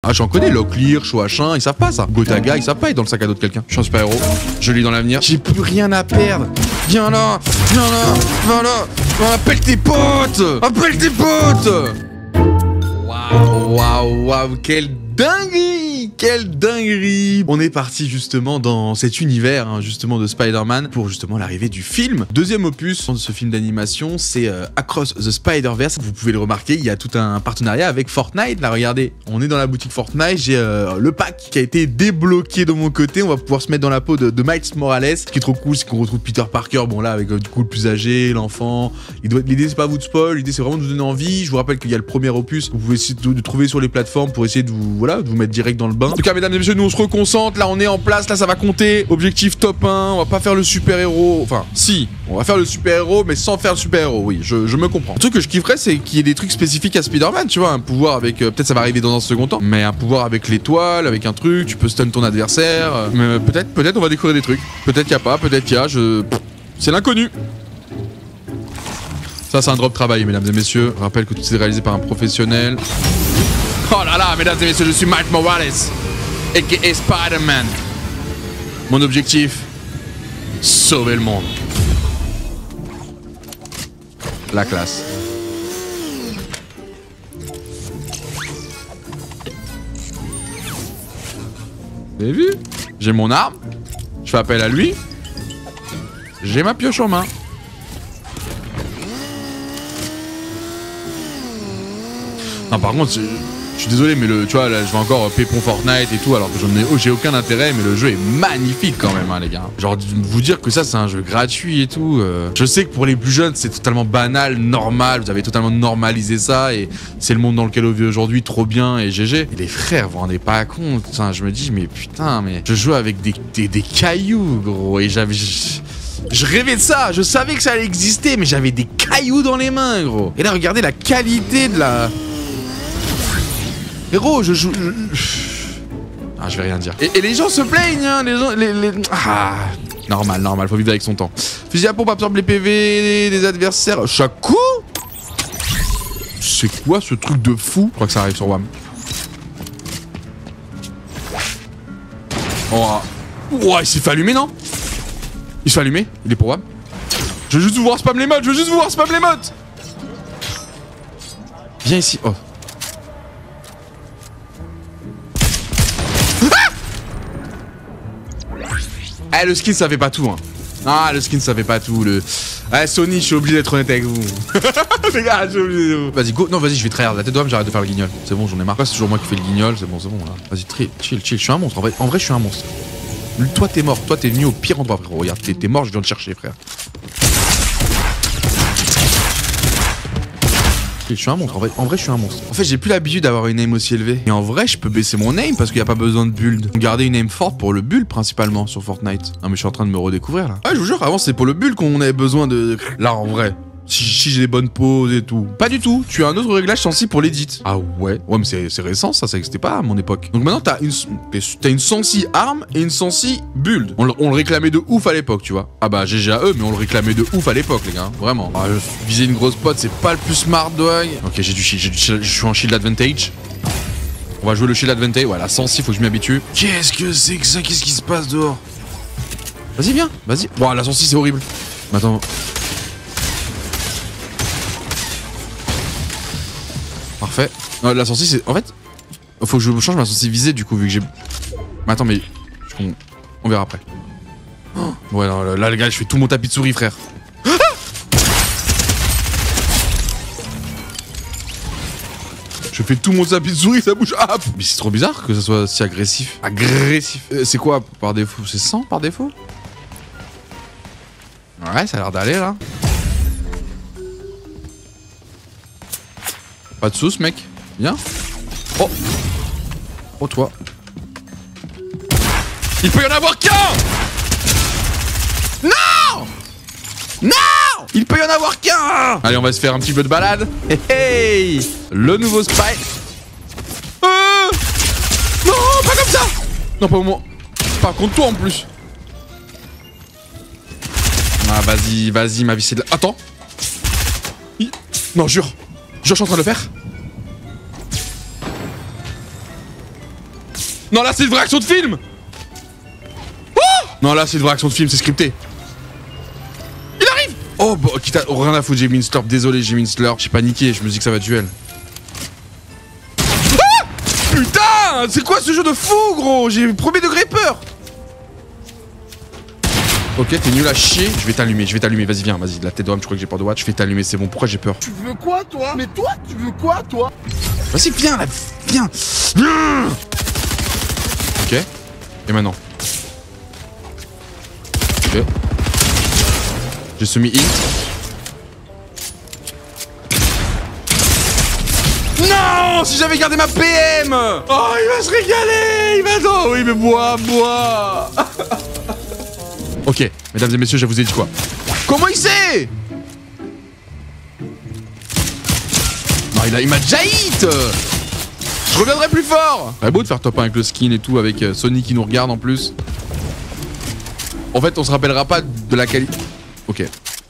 Ah, j'en connais, Locklear, Chouachin, ils savent pas ça. Gotaga, ils savent pas être dans le sac à dos de quelqu'un. Je suis un super héros, je lis dans l'avenir. J'ai plus rien à perdre. Viens là, viens là, viens là. Appelle tes potes. Appelle tes potes. Waouh, waouh, waouh, quelle dinguerie! Quelle dinguerie! On est parti justement dans cet univers hein, justement de Spider-Man pour justement l'arrivée du film. Deuxième opus de ce film d'animation, c'est Across the Spider-Verse. Vous pouvez le remarquer, il y a tout un partenariat avec Fortnite. Là, regardez, on est dans la boutique Fortnite. J'ai le pack qui a été débloqué de mon côté. On va pouvoir se mettre dans la peau de Miles Morales. Ce qui est trop cool, c'est qu'on retrouve Peter Parker. Bon là, avec du coup le plus âgé, l'enfant. L'idée c'est pas vous de spoil, l'idée c'est vraiment de vous donner envie. Je vous rappelle qu'il y a le premier opus. Vous pouvez essayer de trouver sur les plateformes pour essayer de vous, voilà, de vous mettre direct dans le bain. En tout cas, mesdames et messieurs, nous on se reconcentre. Là, on est en place. Là, ça va compter. Objectif top 1. On va pas faire le super-héros. Enfin, si. On va faire le super-héros, mais sans faire le super-héros. Oui, je me comprends. Le truc que je kifferais, c'est qu'il y ait des trucs spécifiques à Spider-Man. Tu vois, un pouvoir avec. Peut-être ça va arriver dans un second temps. Mais un pouvoir avec l'étoile, avec un truc. Tu peux stun ton adversaire. Mais peut-être on va découvrir des trucs. Peut-être qu'il y a pas. Peut-être qu'il y a. C'est l'inconnu. Ça, c'est un drop travail, mesdames et messieurs. Je rappelle que tout est réalisé par un professionnel. Oh là là, mesdames et messieurs, je suis Miles Morales, a.k.a. Spider-Man. Mon objectif, sauver le monde. La classe. Vous avez vu? J'ai mon arme, je fais appel à lui, j'ai ma pioche en main. Non, par contre, je suis désolé, mais tu vois, là, je vais encore pépon Fortnite et tout, alors que j'ai aucun intérêt, mais le jeu est magnifique quand même, hein, les gars. Genre, vous dire que ça, c'est un jeu gratuit et tout. Je sais que pour les plus jeunes, c'est totalement banal, normal, vous avez totalement normalisé ça, et c'est le monde dans lequel on vit aujourd'hui, trop bien, et GG. Et les frères, vous vous rendez pas compte, hein, je me dis, mais putain, mais je joue avec des cailloux, gros, et je rêvais de ça, je savais que ça allait exister, mais j'avais des cailloux dans les mains, gros. Et là, regardez la qualité de la... Héros, je joue... Ah, je vais rien dire. Et les gens se plaignent, hein, Ah, normal, faut vivre avec son temps. Fusil à pompe absorbe les PV des adversaires chaque coup. C'est quoi ce truc de fou? Je crois que ça arrive sur WAM. Oh, il s'est fait allumer, non? Il se fait allumer? Il est pour WAM? Je veux juste vous voir spam les modes, Viens ici, oh. Ah, le skin ça fait pas tout hein. Ah, le skin ça fait pas tout. Ah, Sony, je suis obligé d'être honnête avec vous. Les gars, je suis obligé de vous. Vas-y, go. Non, vas-y, je vais tryhard. La tête de j'arrête de faire le guignol. C'est bon, j'en ai marre. C'est toujours moi qui fais le guignol. C'est bon là. Vas-y, chill. Je suis un monstre. En vrai, je suis un monstre. Toi, t'es mort. Toi, t'es venu au pire endroit, frérot. Regarde, t'es mort, je viens te chercher, frère. Je suis un monstre, en vrai je suis un monstre. En fait j'ai plus l'habitude d'avoir une aim aussi élevée. Et en vrai je peux baisser mon aim parce qu'il n'y a pas besoin de build. Garder une aim forte pour le build principalement sur Fortnite. Non mais je suis en train de me redécouvrir là. Ah je vous jure, avant c'était pour le build qu'on avait besoin de... Là en vrai, si j'ai des bonnes poses et tout. Pas du tout, tu as un autre réglage sensible pour l'edit. Ah ouais mais c'est récent ça existait pas à mon époque. Donc maintenant t'as une sensi arme et une sensi build. On le réclamait de ouf à l'époque tu vois. Ah bah GG à eux mais on le réclamait de ouf à l'époque les gars, vraiment. Ah, viser une grosse pote c'est pas le plus smart dog. Ok je suis en shield advantage. On va jouer le shield advantage, ouais la sensi faut que je m'y habitue. Qu'est-ce que c'est que ça? Qu'est-ce qui se passe dehors? Vas-y viens, vas-y. Wow, la sensi c'est horrible. Mais attends. Parfait. Non, la sensi c'est... En fait, faut que je change ma sensi visée du coup vu que j'ai... Mais attends mais... On verra après. Oh. Ouais non, là les gars je fais tout mon tapis de souris frère. Ah je fais tout mon tapis de souris, ça bouge. Ah mais c'est trop bizarre que ça soit si agressif. C'est quoi par défaut? C'est 100 par défaut? Ouais ça a l'air d'aller là. Pas de sauce, mec. Viens. Oh. Oh, toi. Il peut y en avoir qu'un! Non! Non! Il peut y en avoir qu'un! Allez, on va se faire un petit peu de balade. Hey, hey! Le nouveau Spy. Non, pas comme ça! Non, pas au moins. Pas contre toi en plus. Ah, vas-y, ma vie, c'est de la... Attends. Non, jure. Je suis en train de le faire. Non, là, c'est une vraie action de film. Oh non, là, c'est une vraie action de film, c'est scripté. Il arrive. Oh, bah, quitte à... rien à foutre, j'ai mis une slurp. Désolé, j'ai mis une slurp. J'ai paniqué, je me dis que ça va duel. Ah putain, c'est quoi ce jeu de fou, gros? J'ai premier degré peur. Ok, t'es nul à chier, je vais t'allumer, vas-y viens, vas-y, la tête de homme, je crois que j'ai peur de Watt, je vais t'allumer, c'est bon, pourquoi j'ai peur? Tu veux quoi toi? Mais toi, tu veux quoi toi? Vas-y, viens là, viens. Ok, et maintenant? Ok. J'ai semi-hit. Non, si j'avais gardé ma PM. Oh, il va se régaler, il va... Oh oui, mais bois. Ok, mesdames et messieurs, je vous ai dit quoi? Comment il sait? Non, il m'a déjà hit. Je reviendrai plus fort. C'est beau de faire top 1 avec le skin et tout, avec Sony qui nous regarde en plus. En fait, on se rappellera pas de la qualité. Ok.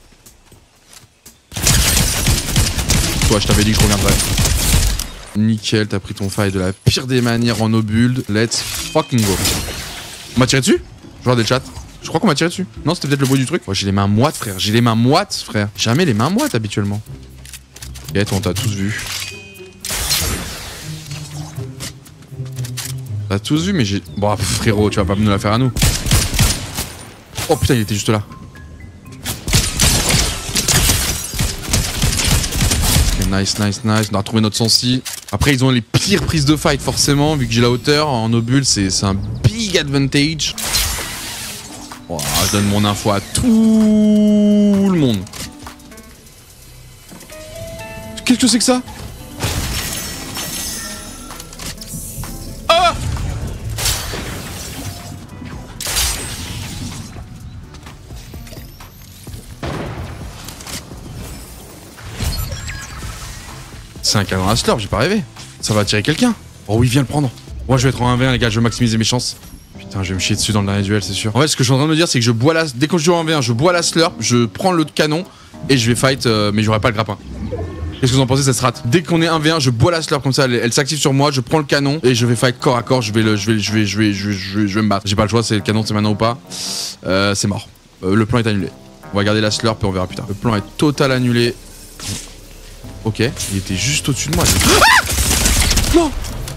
Toi, je t'avais dit que je reviendrais. Nickel, t'as pris ton fight de la pire des manières en no build. Let's fucking go. On m'a tiré dessus? Je vois des chats. Je crois qu'on m'a tiré dessus. Non, c'était peut-être le bruit du truc. Oh, j'ai les mains moites, frère. J'ai les mains moites, frère. Jamais les mains moites habituellement. Ok, toi, on t'a tous vu. T'as tous vu, mais j'ai... Bon, frérot, tu vas pas nous la faire à nous. Oh putain, il était juste là. Okay, nice. On a retrouvé notre sensi. Après, ils ont les pires prises de fight, forcément. Vu que j'ai la hauteur, en no bull, c'est un big advantage. Oh, je donne mon info à tout le monde. Qu'est-ce que c'est que ça? Ah! C'est un canon à slurp, j'ai pas rêvé. Ça va attirer quelqu'un. Oh oui, viens le prendre. Moi, je vais être en 1v1, les gars, je vais maximiser mes chances. Putain, je vais me chier dessus dans le dernier duel, c'est sûr. En fait, ce que je suis en train de me dire, c'est que je bois la... Dès que je joue en 1v1, je bois la slurp, je prends le canon et je vais fight, mais j'aurai pas le grappin. Qu'est-ce que vous en pensez, cette strat? Dès qu'on est 1v1, je bois la slurp comme ça, elle s'active sur moi, je prends le canon et je vais fight corps à corps, je vais me battre. J'ai pas le choix, c'est le canon, c'est maintenant ou pas. C'est mort. Le plan est annulé. On va garder la slurp et on verra plus tard. Le plan est total annulé. Ok, il était juste au-dessus de moi. Ah non!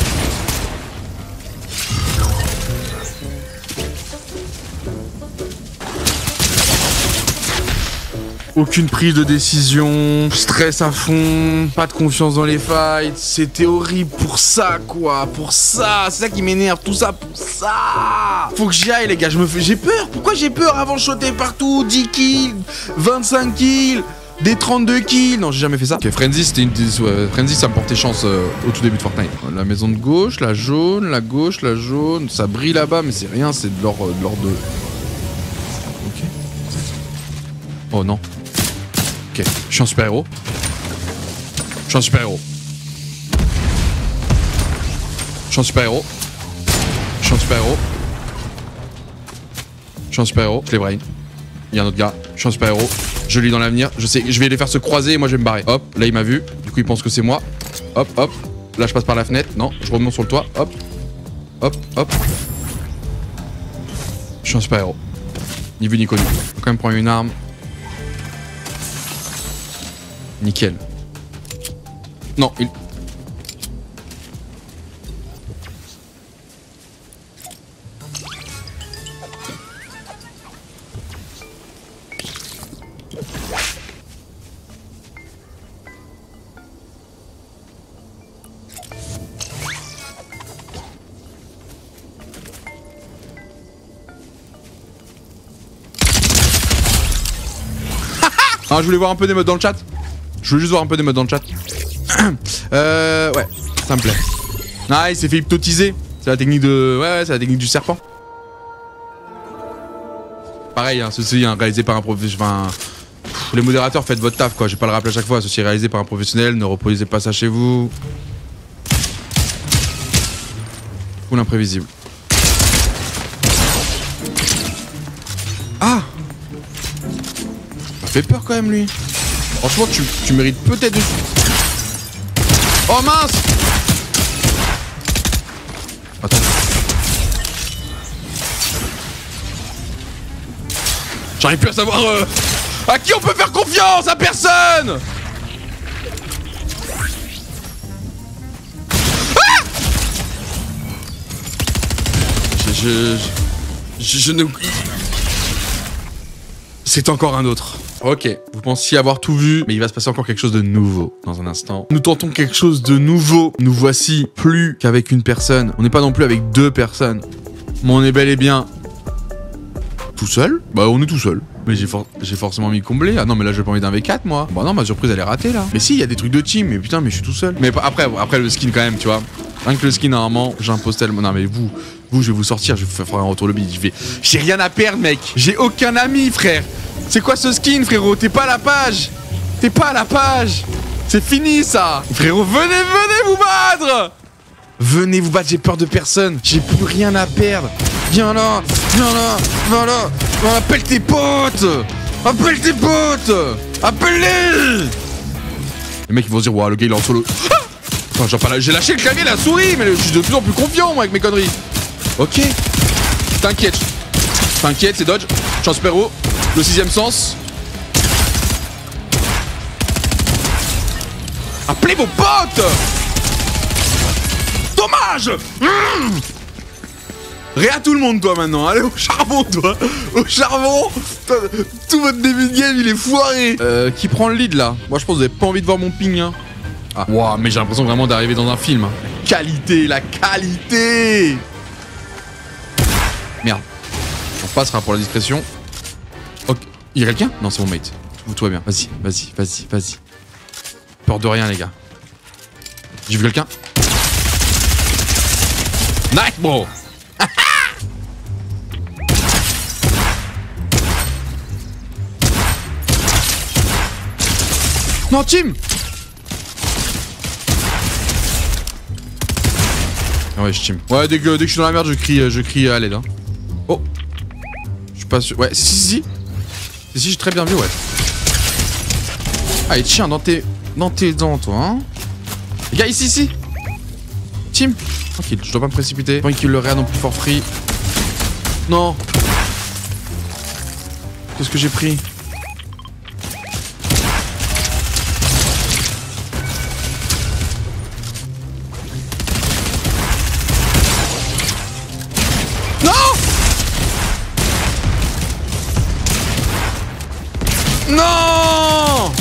Aucune prise de décision, stress à fond, pas de confiance dans les fights, c'était horrible pour ça quoi, pour ça, c'est ça qui m'énerve, tout ça pour ça. Faut que j'y aille les gars, j'ai peur, pourquoi j'ai peur avant de shotter partout, 10 kills, 25 kills, des 32 kills, non j'ai jamais fait ça. Ok, Frenzy c'était Frenzy ça me portait chance au tout début de Fortnite. La maison de gauche, la jaune, la gauche, la jaune, ça brille là-bas mais c'est rien, c'est de l'or de... Ok. Oh non. Ok, je suis un super héros. Je suis un super héros. Je suis un super héros. Je suis un super héros. Je suis un super héros. Je les brain. Il y a un autre gars. Je suis un super héros. Je lis dans l'avenir. Je sais, je vais les faire se croiser et moi je vais me barrer. Hop, là il m'a vu. Du coup il pense que c'est moi. Hop, hop. Là je passe par la fenêtre. Non, je remonte sur le toit. Hop. Hop, hop. Je suis un super héros. Ni vu ni connu. Faut quand même prendre une arme. Nickel. Non, il... Ah, je voulais voir un peu des modes dans le chat. Je veux juste voir un peu des modes dans le chat. Ouais, ça me plaît. Ah, il s'est fait hypnotiser. C'est la technique de... Ouais, c'est la technique du serpent. Pareil, hein, ceci hein, réalisé par un professionnel. Enfin, les modérateurs, faites votre taf, quoi. Je vais pas le rappeler à chaque fois. Ceci est réalisé par un professionnel. Ne reproduisez pas ça chez vous. Ou l'imprévisible. Ah! Ça fait peur quand même, lui. Franchement, tu mérites peut-être de... Oh mince! Attends. J'arrive plus à savoir à qui on peut faire confiance. À personne. Ah, je ne... C'est encore un autre. Ok, vous pensiez avoir tout vu, mais il va se passer encore quelque chose de nouveau dans un instant. Nous tentons quelque chose de nouveau. Nous voici plus qu'avec une personne. On n'est pas non plus avec 2 personnes. Mais on est bel et bien... tout seul? Bah on est tout seul. Mais j'ai forcément mis comblé. Ah non mais là j'ai pas envie d'un V4 moi. Bah non ma surprise elle est ratée là. Mais si il y a des trucs de team, mais putain mais je suis tout seul. Mais après le skin quand même tu vois. Rien que le skin normalement j'impose tellement. Non mais vous je vais vous sortir, je vais vous faire un retour lobby. J'ai rien à perdre mec. J'ai aucun ami frère. C'est quoi ce skin frérot? T'es pas à la page. T'es pas à la page. C'est fini ça. Frérot venez vous battre. Venez vous battre, j'ai peur de personne. J'ai plus rien à perdre. Viens là, voilà. Appelle tes potes. Appelle tes potes. Appelle-les. Les mecs ils vont se dire, waouh, le gars il est en solo. Ah, j'ai lâché le clavier, la souris, mais je suis de plus en plus confiant moi avec mes conneries. Ok. T'inquiète, c'est dodge. Chance Perro. Le 6ème sens. Appelez vos potes. Dommage. Réa tout le monde toi maintenant, allez au charbon toi. Au charbon. Tout votre début de game il est foiré. Qui prend le lead là? Moi je pense que vous avez pas envie de voir mon ping hein. Ah waouh, mais j'ai l'impression vraiment d'arriver dans un film hein. La qualité. Merde. On passera pour la discrétion. Ok. Il y a quelqu'un? Non c'est mon mate. Tout va bien. Vas-y. Peur de rien les gars. J'ai vu quelqu'un. Nice bro. Non, team. Ah ouais, je team. Ouais, dès que je suis dans la merde, je crie à l'aide. Hein. Oh. Je suis pas sûr. Ouais, si, j'ai très bien vu, ouais. Allez, tiens, dans tes dents, toi, hein. Les gars, ici. Team. Tranquille, je dois pas me précipiter. Pas qu'il le réa non plus for free. Non. Qu'est-ce que j'ai pris? Non!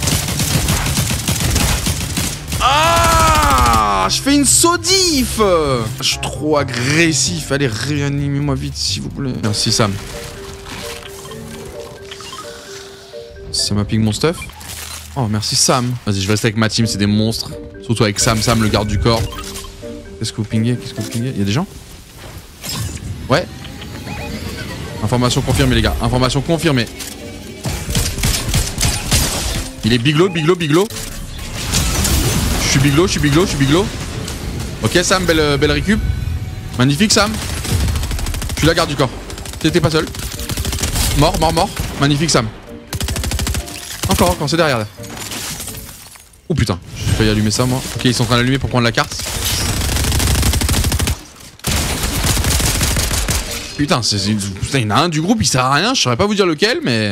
Ah! Je fais une saudif! Je suis trop agressif. Allez, réanimez-moi vite, s'il vous plaît. Merci, Sam. Ça m'a ping mon stuff. Oh, merci, Sam. Vas-y, je reste avec ma team, c'est des monstres. Surtout avec Sam, le garde du corps. Qu'est-ce que vous pingez? Il y a des gens? Ouais. Information confirmée, les gars. Information confirmée. Il est biglo. Je suis biglo. Ok Sam, belle récup. Magnifique Sam. Je suis la garde du corps. T'étais pas seul. Mort. Magnifique Sam. Encore, c'est derrière là. Oh putain, j'ai failli allumer ça moi. Ok, ils sont en train d'allumer pour prendre la carte. Putain, il y en a un du groupe, il sert à rien. Je saurais pas vous dire lequel, mais...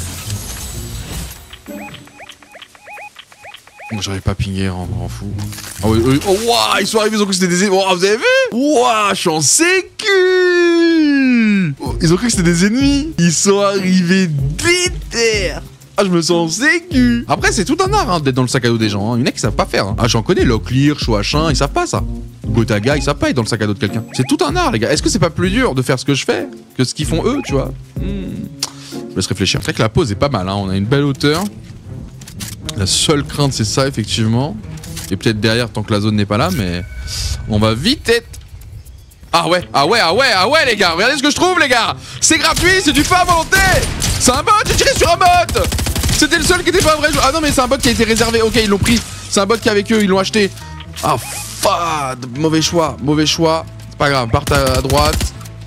Bon, j'arrive pas à pinguer, en fou. Ah oui. Oh, waouh, ils sont arrivés, ils ont cru que c'était des ennemis. Oh, vous avez vu? Waouh, je suis en sécu. Oh, ils ont cru que c'était des ennemis. Ils sont arrivés déter. Ah, je me sens sécu. Après, c'est tout un art hein, d'être dans le sac à dos des gens. Hein. Il y en a qui savent pas faire. Hein. Ah, j'en connais, Locklear, Chouachin, ils savent pas ça. Gotaga, ils savent pas être dans le sac à dos de quelqu'un. C'est tout un art, les gars. Est-ce que c'est pas plus dur de faire ce que je fais que ce qu'ils font eux, tu vois? Je laisse réfléchir. C'est vrai que la pause est pas mal. Hein. On a une belle hauteur. La seule crainte, c'est ça, effectivement. Et peut-être derrière, tant que la zone n'est pas là, mais... On va vite être... Ah ouais, les gars. Regardez ce que je trouve, les gars. C'est gratuit, c'est du fait à volonté. C'est un bot, j'ai tiré sur un bot. C'était le seul qui était pas un vrai joueur. Ah non, mais c'est un bot qui a été réservé. Ok, ils l'ont pris. C'est un bot qui est avec eux, ils l'ont acheté. Ah, fade. Mauvais choix. C'est pas grave, part à droite.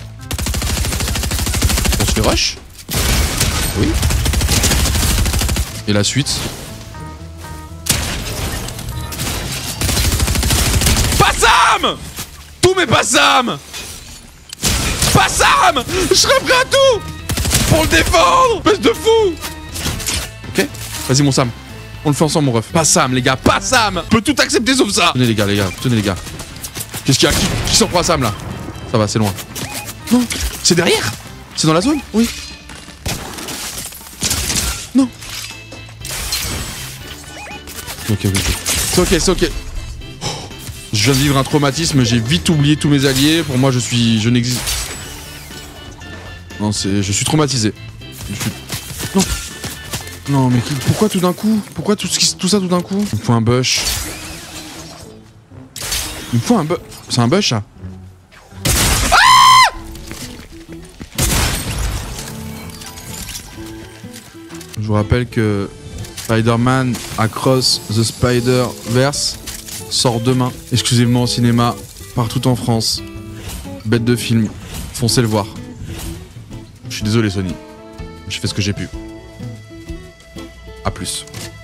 On se fait rush. Oui. Et la suite. Pas Sam! Tout mais pas Sam! Pas Sam! Je serais prêt à tout! pour le défendre. Espèce de fou. Ok. Vas-y mon Sam. On le fait ensemble mon ref. Pas Sam les gars, pas Sam. Je peux tout accepter sauf ça. Tenez les gars, tenez les gars. Qu'est-ce qu'il y a? Qui s'en prend à Sam là? Ça va, c'est loin. Non, c'est derrière. C'est dans la zone? Oui. Non. Ok. C'est ok. Oh, je viens de vivre un traumatisme, j'ai vite oublié tous mes alliés. Pour moi, je n'existe. Non, je suis traumatisé. Non. Non, mais pourquoi tout d'un coup? Pourquoi tout ça tout d'un coup? Il me faut un bush. C'est un bush, ça? Ah! Je vous rappelle que Spider-Man Across the Spider-Verse sort demain, exclusivement au cinéma, partout en France. Bête de film, foncez le voir. Je suis désolé Sony, j'ai fait ce que j'ai pu. A plus.